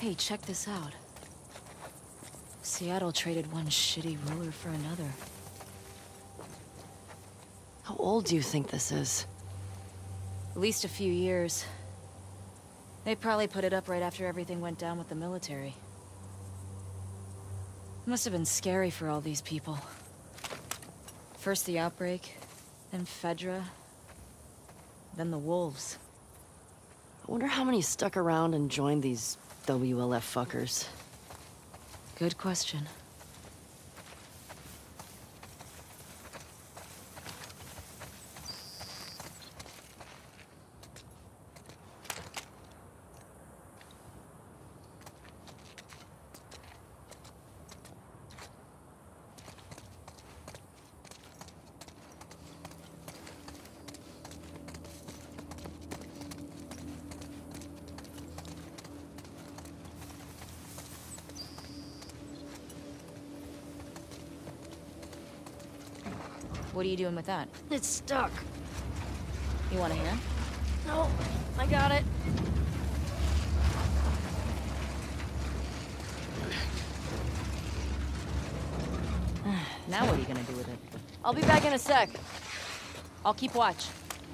Hey, check this out. Seattle traded one shitty ruler for another. How old do you think this is? At least a few years. They probably put it up right after everything went down with the military. It must have been scary for all these people. First the outbreak, then Fedra, then the wolves. I wonder how many stuck around and joined these WLF fuckers. Good question. What are you doing with that? It's stuck. You want a hand? No, I got it. Now what are you gonna do with it? I'll be back in a sec. I'll keep watch.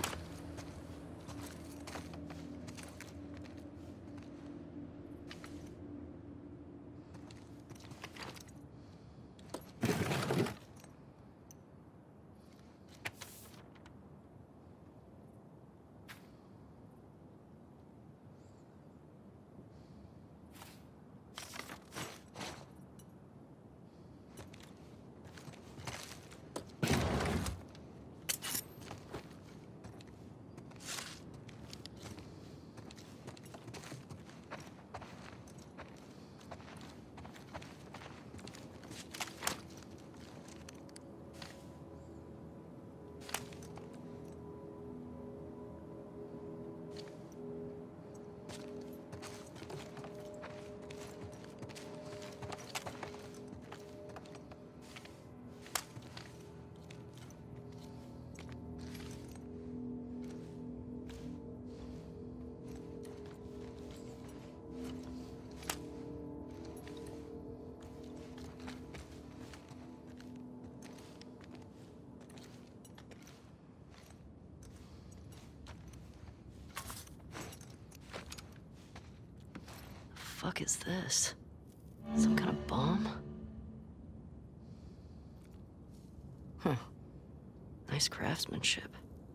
Fuck is this? Some kind of bomb? Huh. Nice craftsmanship.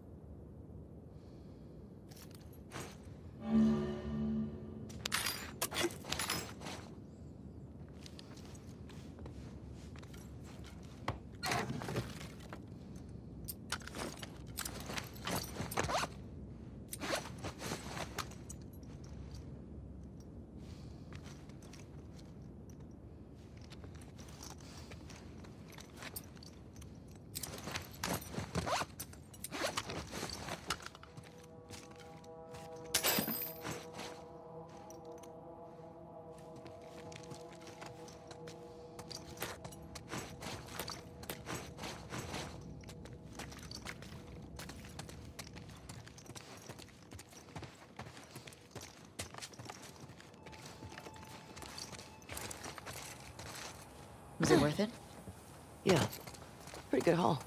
Was it worth it? Yeah. Pretty good haul.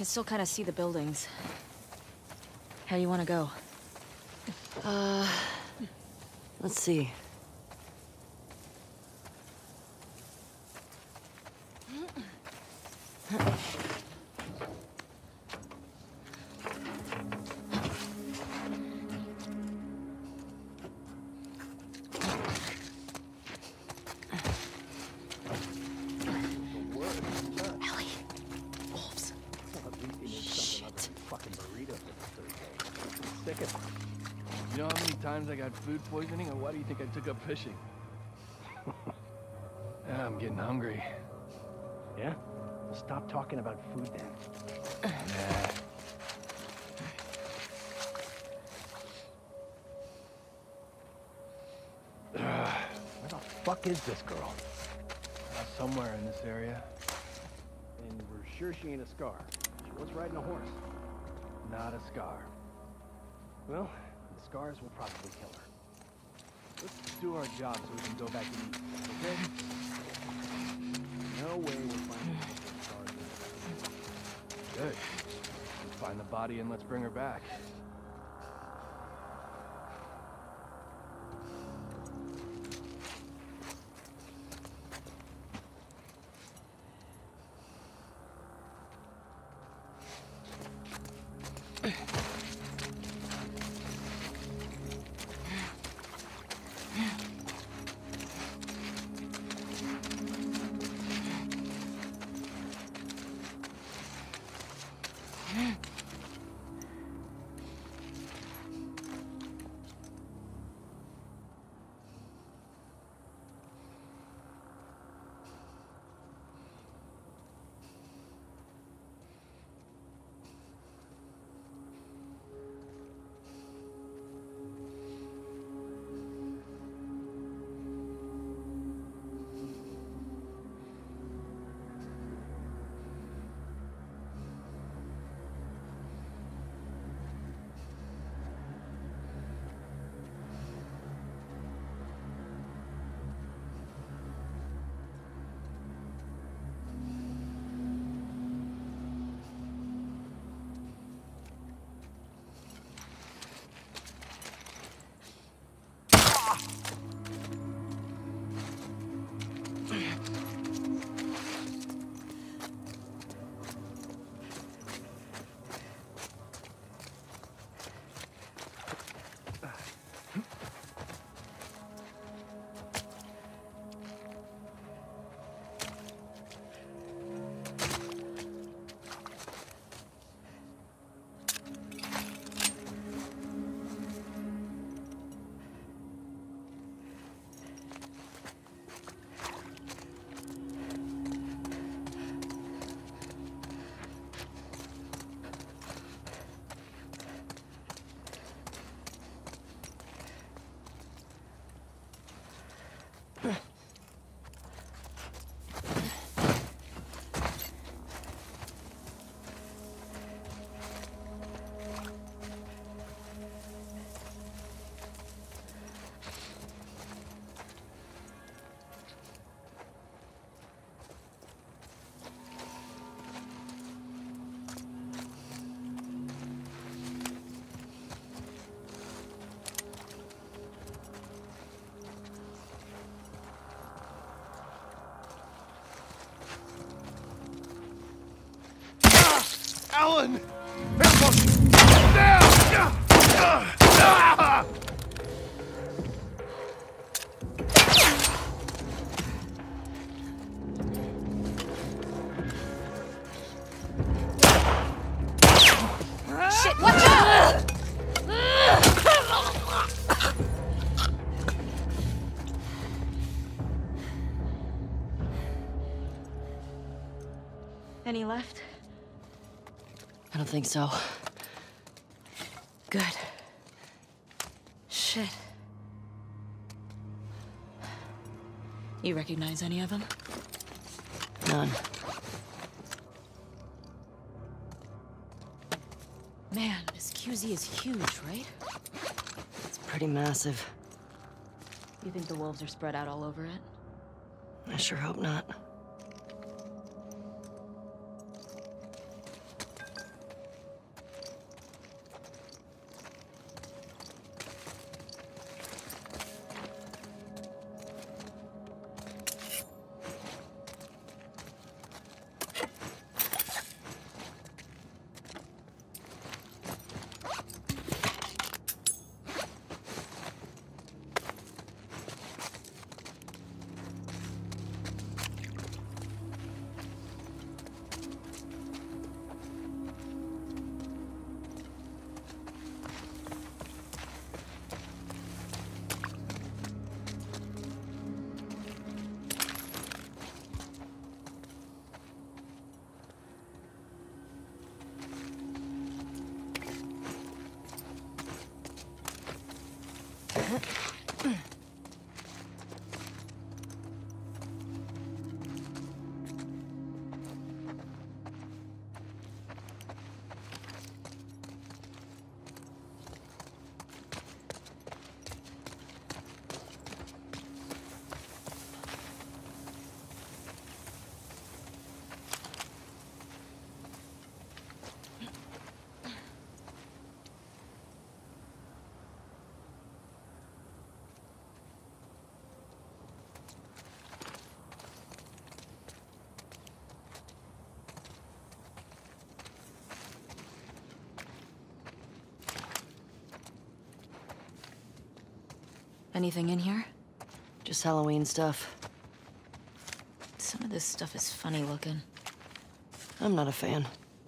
can still kind of see the buildings. How do you want to go? Let's see. You know how many times I got food poisoning, or why do you think I took up fishing? I'm getting hungry. Yeah? Well, stop talking about food then. Nah. Where the fuck is this girl? Somewhere in this area. And we're sure she ain't a scar. She was riding a horse. Not a scar. Well, the scars will probably kill her. Let's do our job so we can go back and eat, okay? No way we're finding the scars. Good. Let's find the body and let's bring her back. Alan! Shit, watch out! Any left? I don't think so. Good. Shit. You recognize any of them? None. Man, this QZ is huge, right? It's pretty massive. You think the wolves are spread out all over it? I sure hope not. Anything in here? Just Halloween stuff. Some of this stuff is funny looking. I'm not a fan.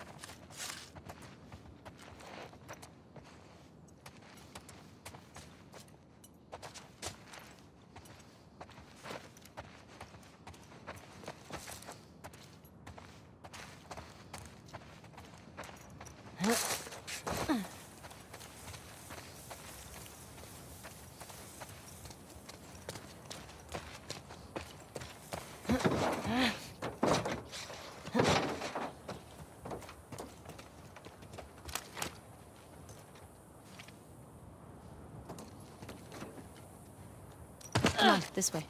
Come on, this way.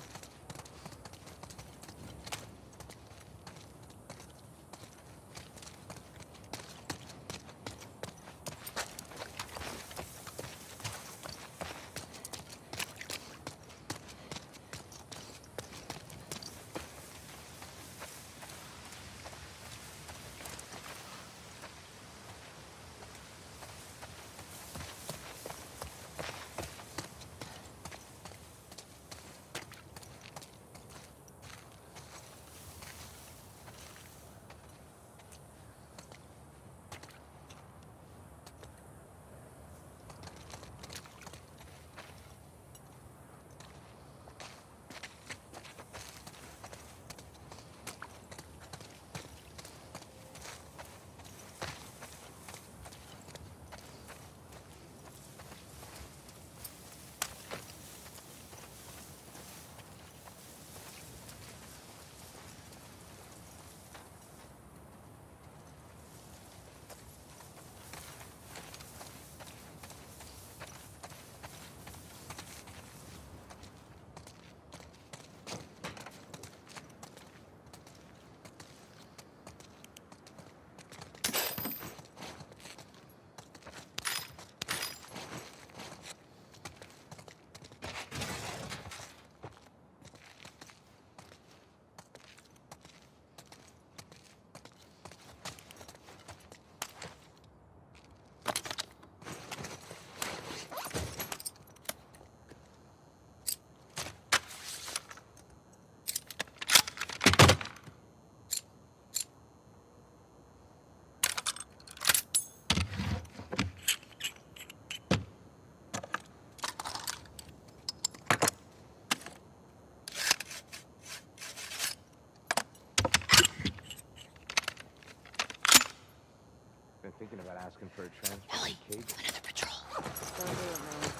Thinking about asking for a transfer. Ellie, another patrol. Don't do it, man.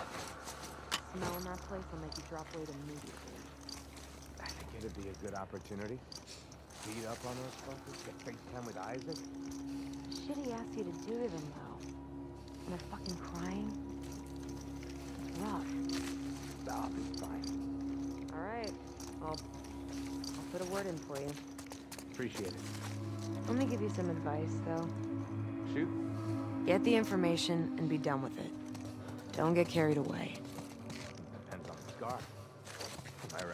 Smelling that place will make you drop weight immediately. I think it'd be a good opportunity. Beat up on those fuckers, get FaceTime with Isaac. Shit he asked you to do to them, though. And they're fucking crying. It's rough. Stop, it's fine. Alright. I'll put a word in for you. Appreciate it. Let me give you some advice, though. Shoot. Get the information and be done with it. Don't get carried away. Depends on the scar. Am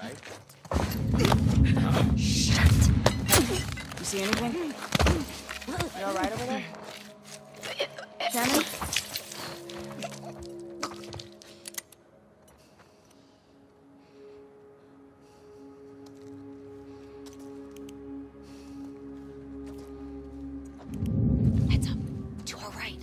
I right? Shit! You see anything? You alright over there? Shannon? Heads up. To our right.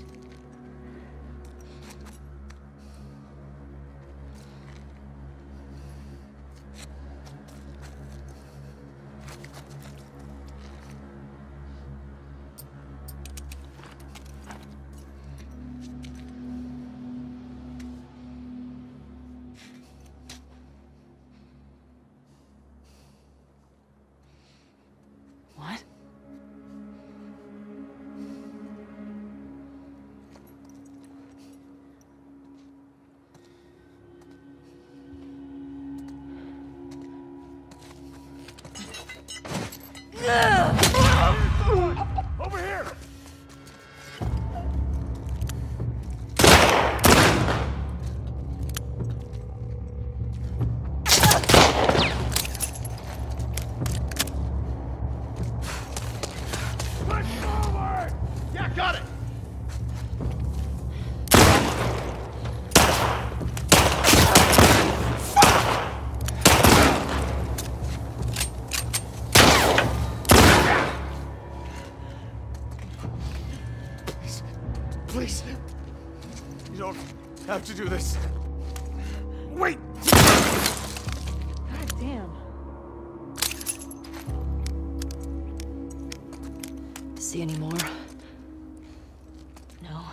Please. You don't have to do this. Wait! God damn. See any more? No.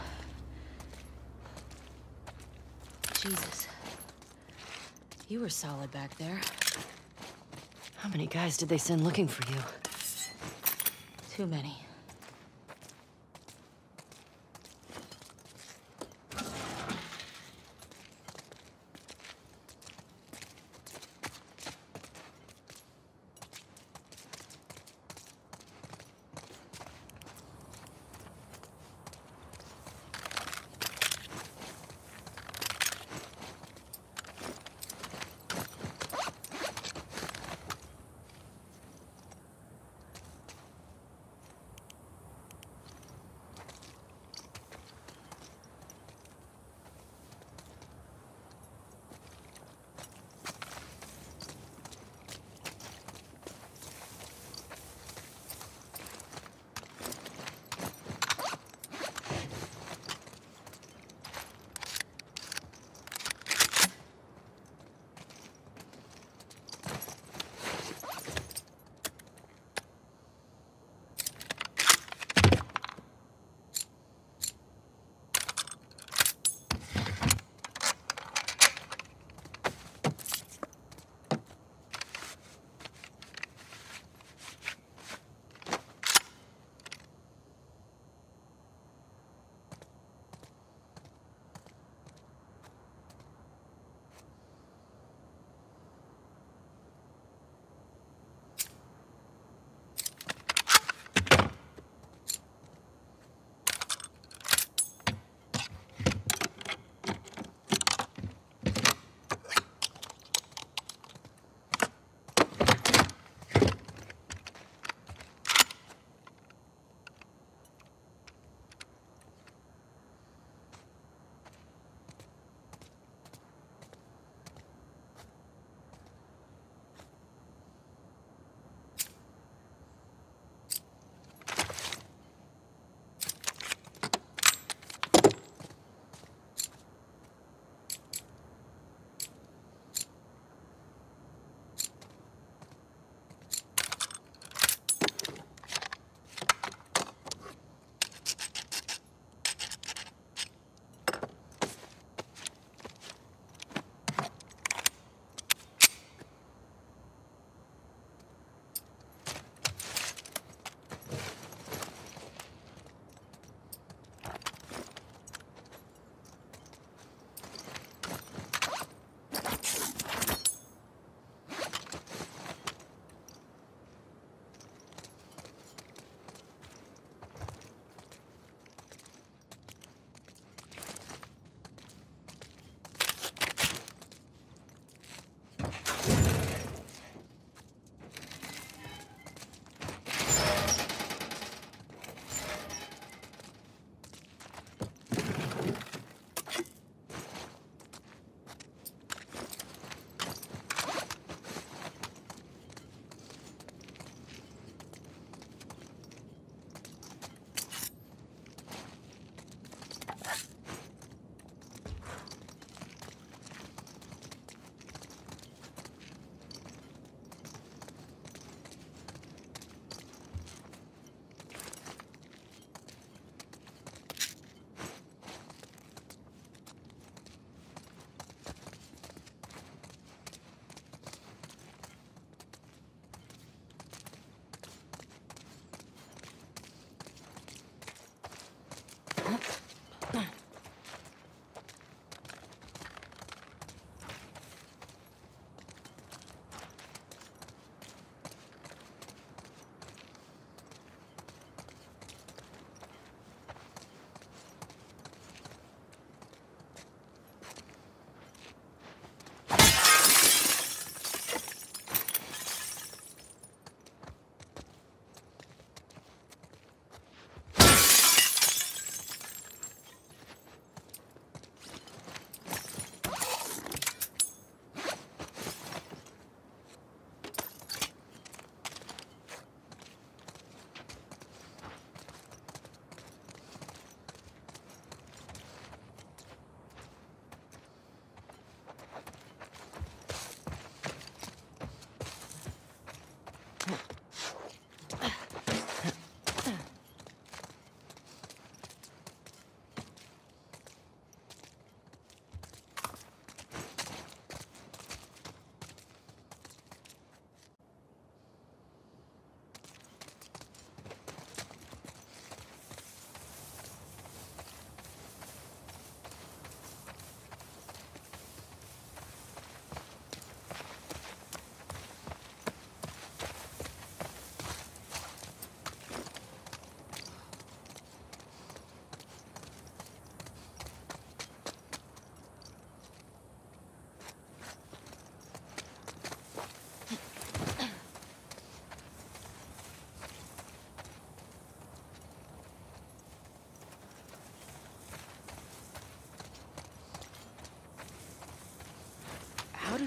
Jesus. You were solid back there. How many guys did they send looking for you? Too many.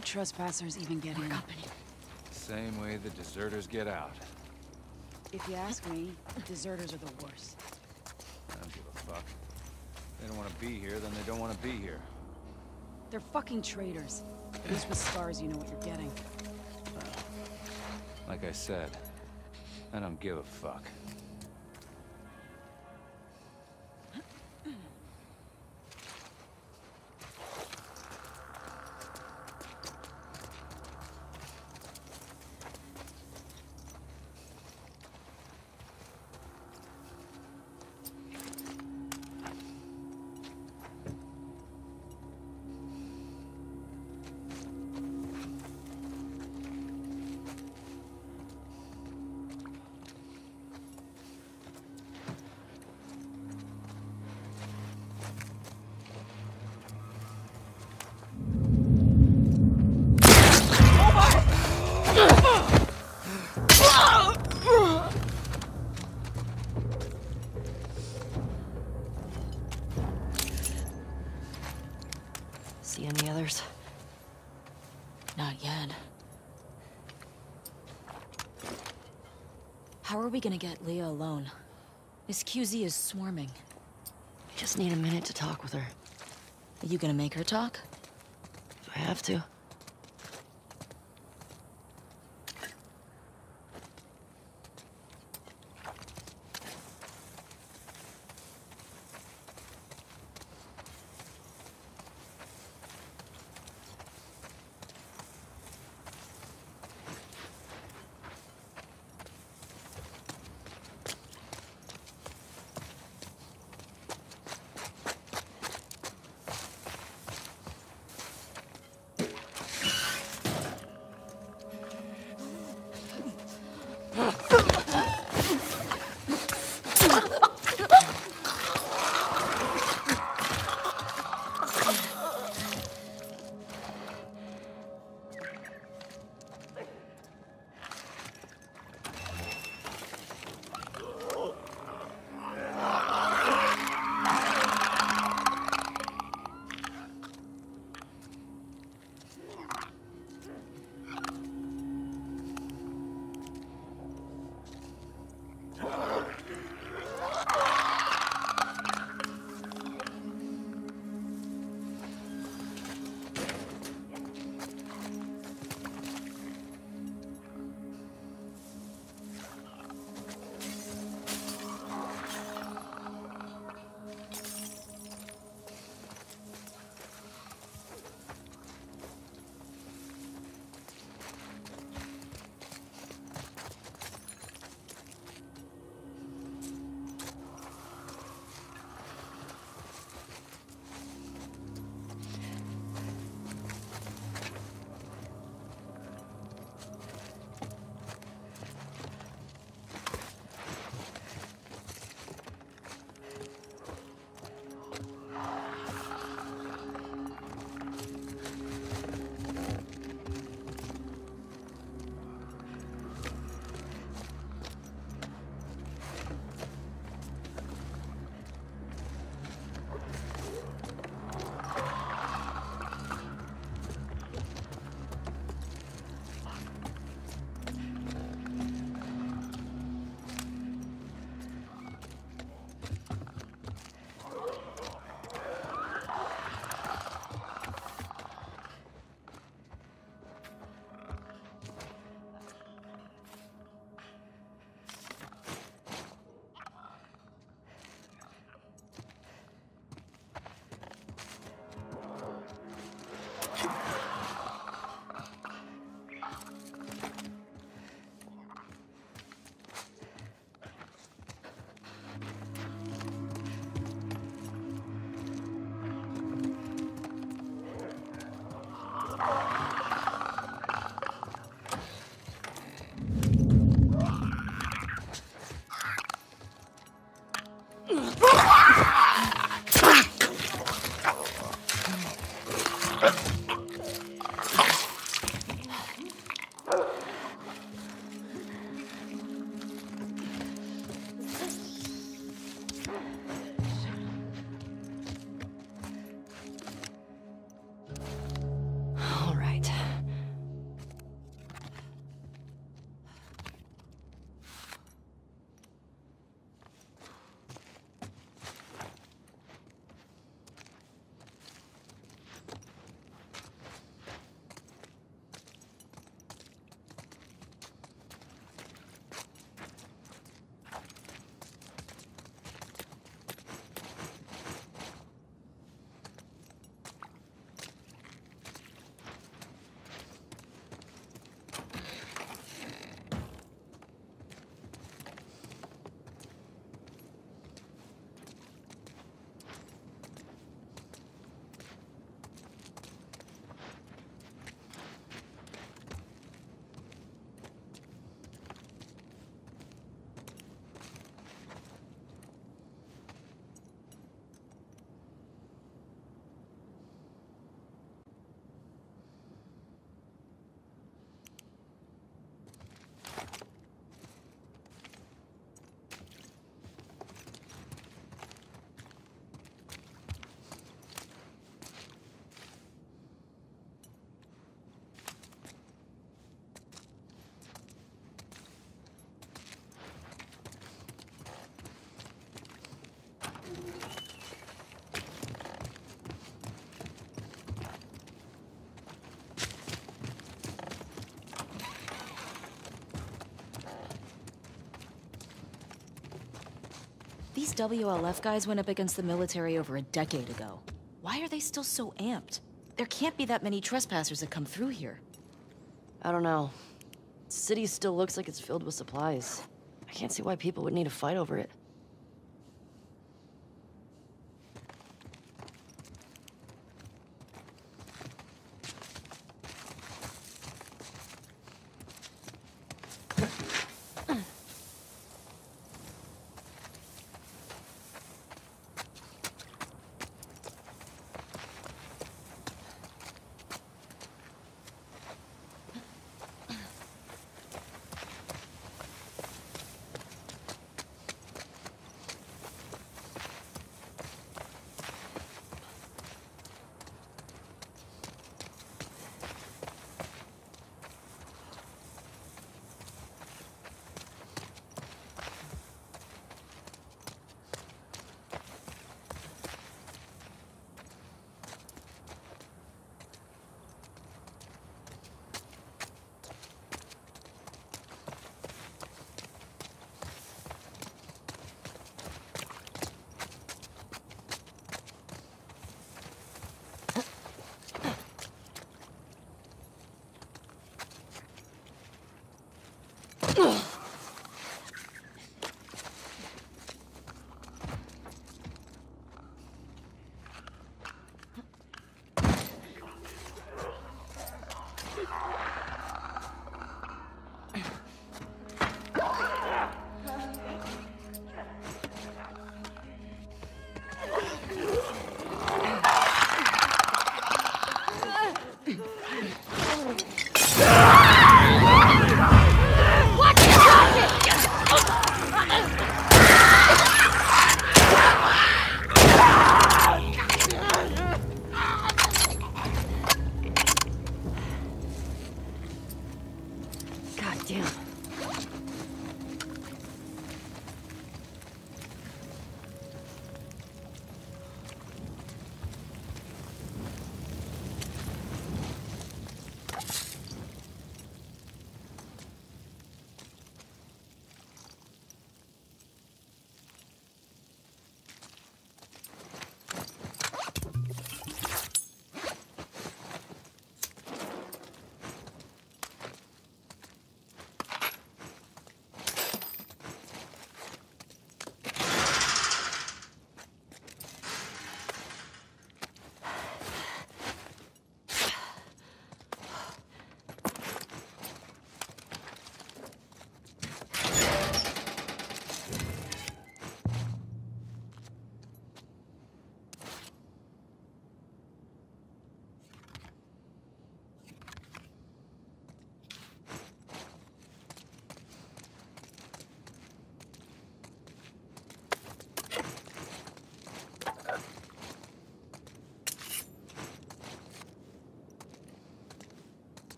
trespassers even get in? Same way the deserters get out. If you ask me, deserters are the worst. I don't give a fuck. They don't want to be here, then they don't want to be here. They're fucking traitors. At least with scars, you know what you're getting. Like I said, I don't give a fuck. See any others? Not yet. How are we gonna get Leah alone? This QZ is swarming. Just need a minute to talk with her. Are you gonna make her talk? If I have to. All right. These WLF guys went up against the military over a decade ago. Why are they still so amped? There can't be that many trespassers that come through here. I don't know. The city still looks like it's filled with supplies. I can't see why people would need a fight over it.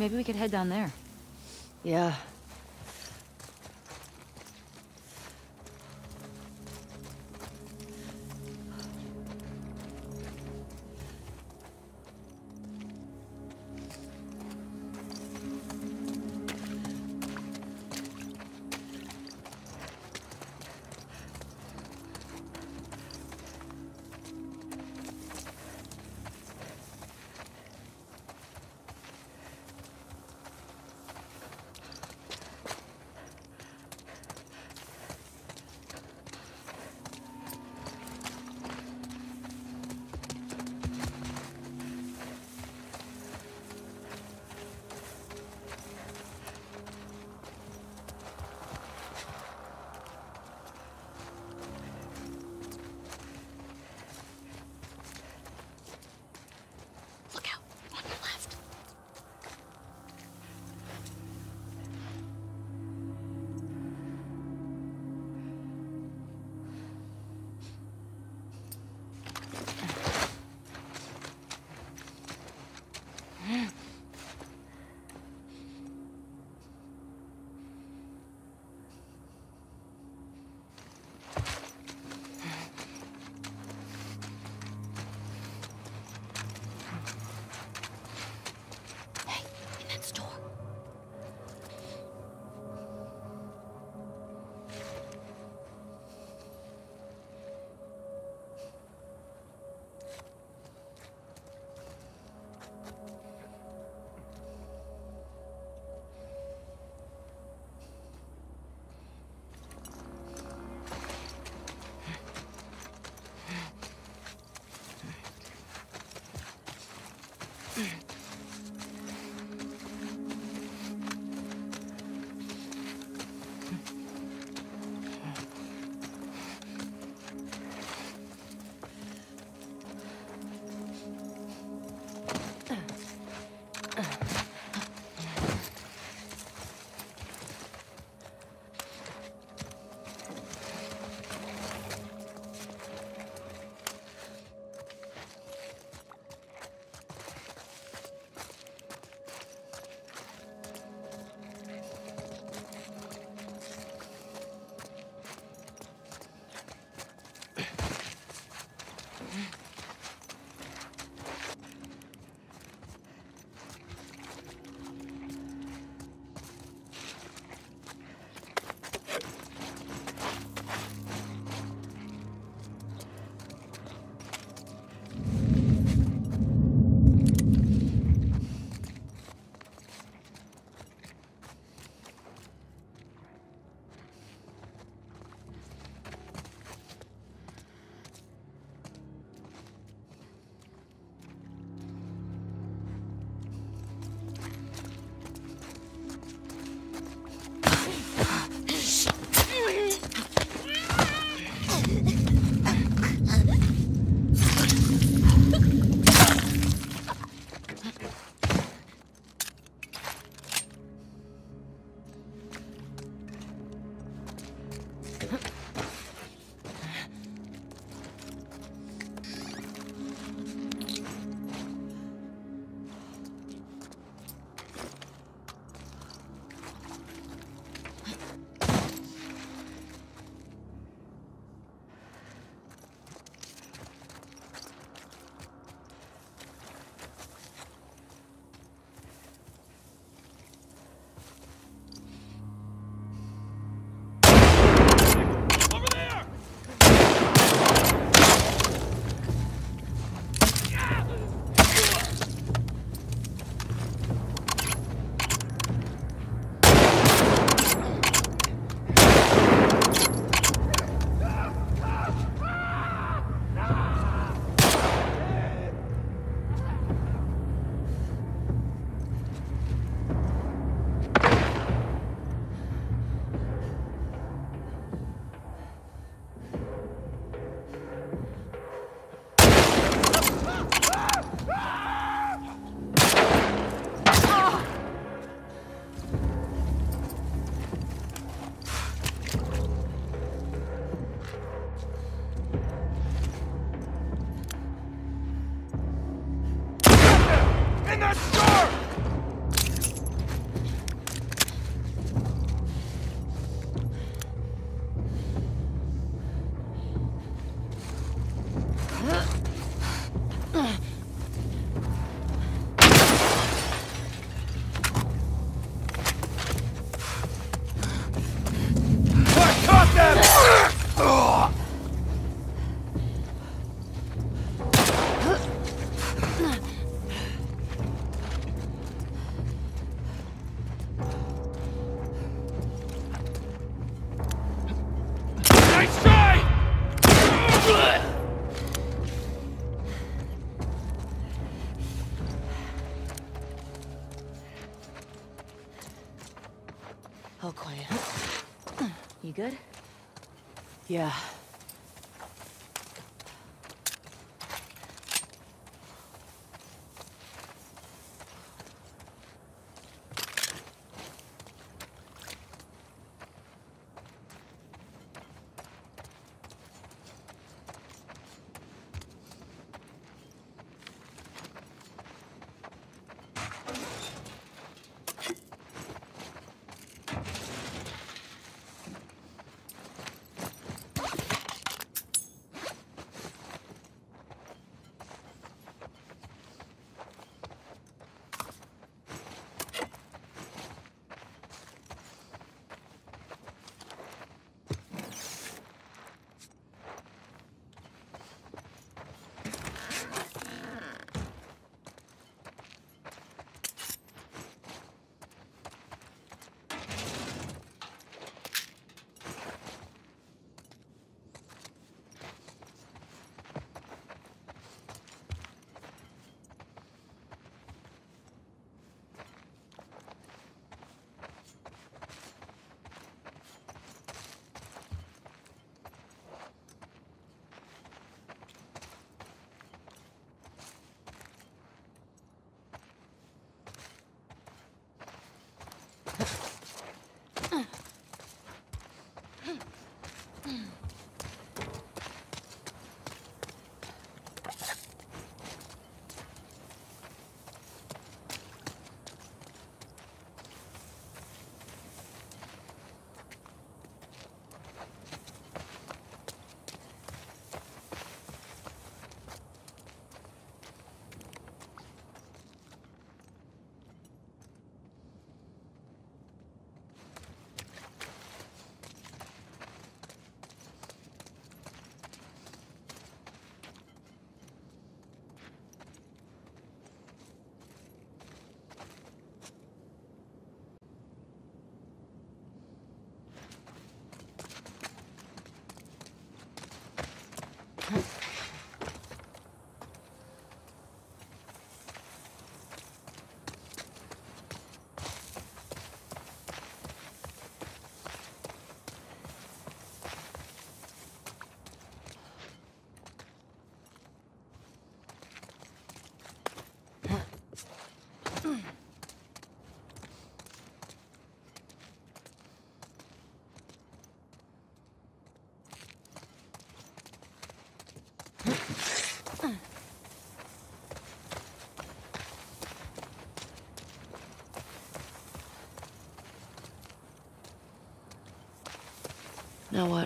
Maybe we could head down there. Yeah. You good? Yeah. Now what?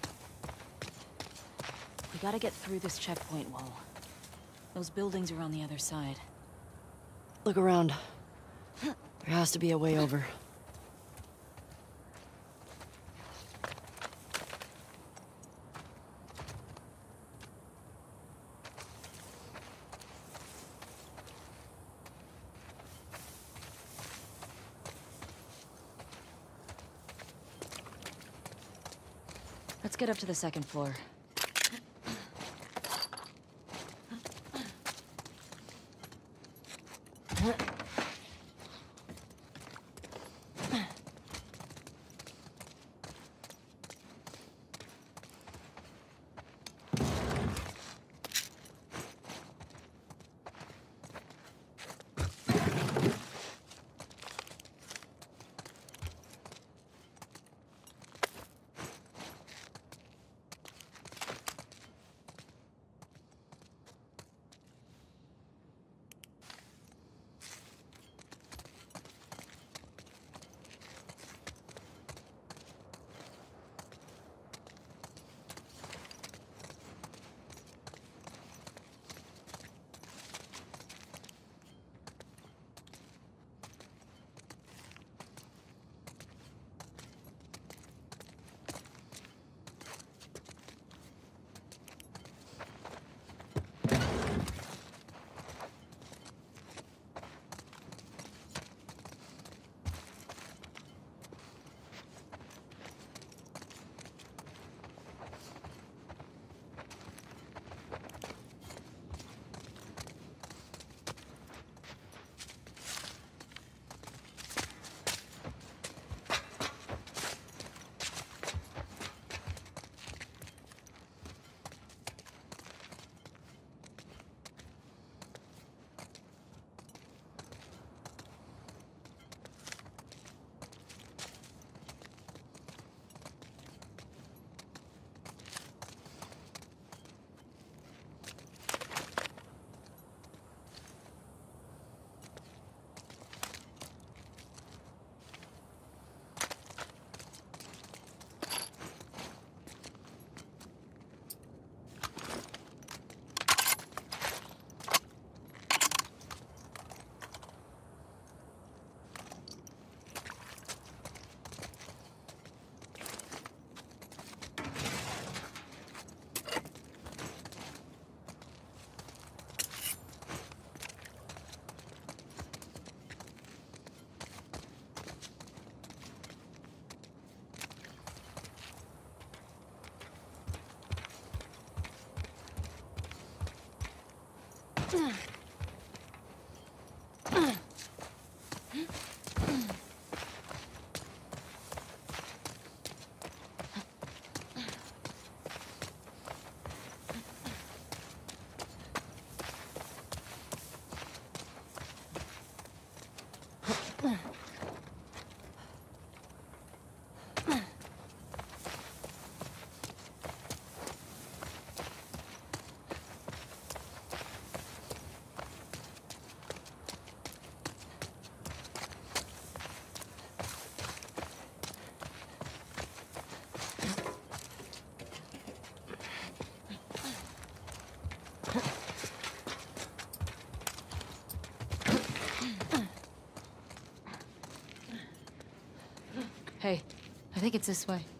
We gotta get through this checkpoint wall. Those buildings are on the other side. Look around. There has to be a way over. Let's get up to the second floor. I think it's this way.